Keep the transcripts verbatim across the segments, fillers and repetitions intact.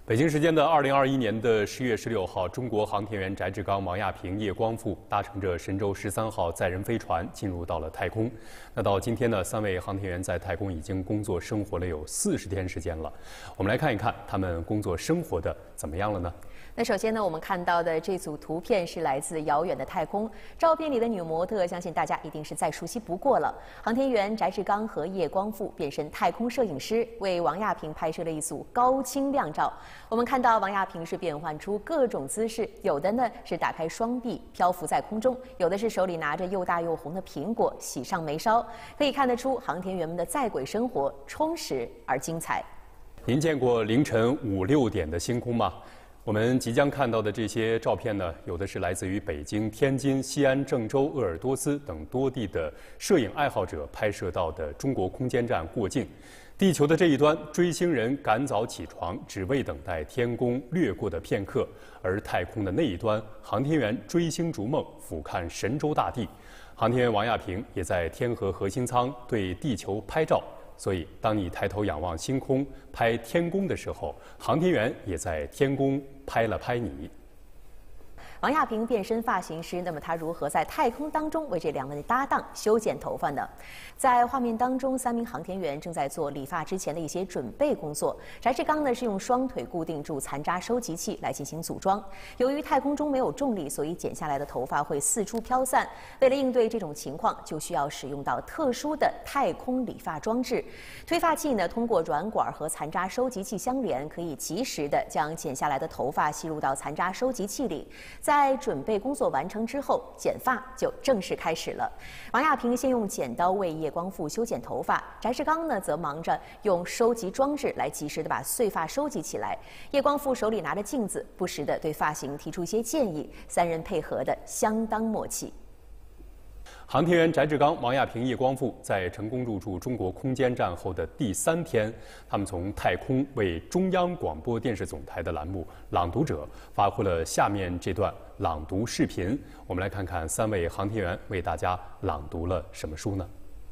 北京时间的二零二一年的十月十六号，中国航天员翟志刚、王亚平、叶光富搭乘着神舟十三号载人飞船进入到了太空。那到今天呢，三位航天员在太空已经工作生活了有四十天时间了。我们来看一看他们工作生活的怎么样了呢？ 那首先呢，我们看到的这组图片是来自遥远的太空。照片里的女模特，相信大家一定是再熟悉不过了。航天员翟志刚和叶光富变身太空摄影师，为王亚平拍摄了一组高清亮照。我们看到王亚平是变换出各种姿势，有的呢是打开双臂漂浮在空中，有的是手里拿着又大又红的苹果喜上眉梢。可以看得出，航天员们的在轨生活充实而精彩。 您见过凌晨五六点的星空吗？我们即将看到的这些照片呢，有的是来自于北京、天津、西安、郑州、鄂尔多斯等多地的摄影爱好者拍摄到的中国空间站过境。地球的这一端，追星人赶早起床，只为等待天宫掠过的片刻；而太空的那一端，航天员追星逐梦，俯瞰神州大地。航天员王亚平也在天河核心舱对地球拍照。所以，当你抬头仰望星空、拍天宫的时候，航天员也在天宫拍了拍你。 王亚平变身发型师，那么他如何在太空当中为这两位搭档修剪头发呢？在画面当中，三名航天员正在做理发之前的一些准备工作。翟志刚呢是用双腿固定住残渣收集器来进行组装。由于太空中没有重力，所以剪下来的头发会四处飘散。为了应对这种情况，就需要使用到特殊的太空理发装置。推发器呢通过软管和残渣收集器相连，可以及时的将剪下来的头发吸入到残渣收集器里。在在准备工作完成之后，剪发就正式开始了。王亚平先用剪刀为叶光富修剪头发，翟志刚呢则忙着用收集装置来及时的把碎发收集起来。叶光富手里拿着镜子，不时的对发型提出一些建议，三人配合的相当默契。 航天员翟志刚、王亚平、叶光富在成功入驻中国空间站后的第三天，他们从太空为中央广播电视总台的栏目《朗读者》发挥了下面这段朗读视频。我们来看看三位航天员为大家朗读了什么书呢？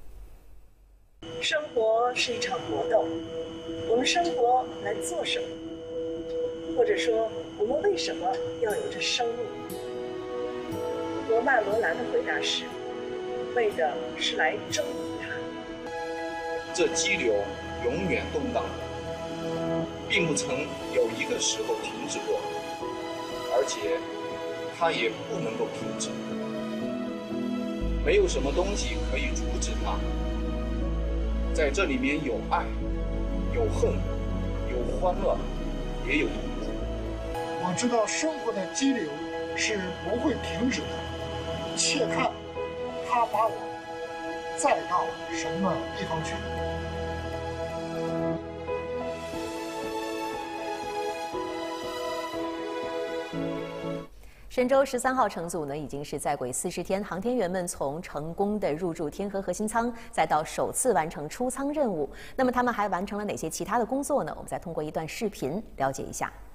生活是一场搏斗，我们生活来做什么？或者说，我们为什么要有着生命？罗曼·罗兰的回答是：为的是来征服它。 这激流永远动荡，并不曾有一个时候停止过，而且它也不能够停止。没有什么东西可以阻止它。在这里面有爱，有恨，有欢乐，也有痛苦。 我知道生活的激流是不会停止的，且看他把我载到什么地方去。 神舟十三号乘组呢，已经是在轨四十天，航天员们从成功的入驻天河核心舱，再到首次完成出舱任务。那么他们还完成了哪些其他的工作呢？我们再通过一段视频了解一下。